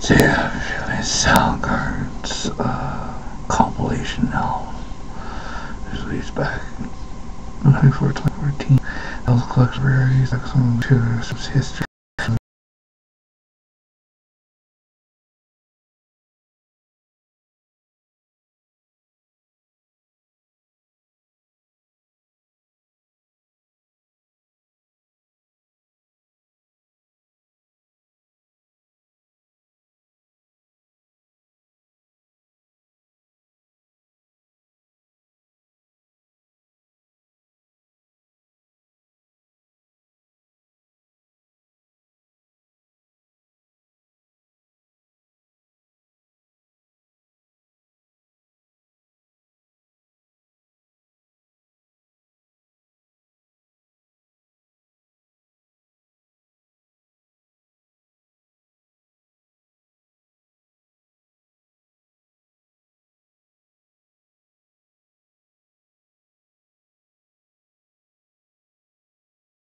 So yeah, Soundgarden's compilation album. It was released back in 2014. That was collected rarities, like some history.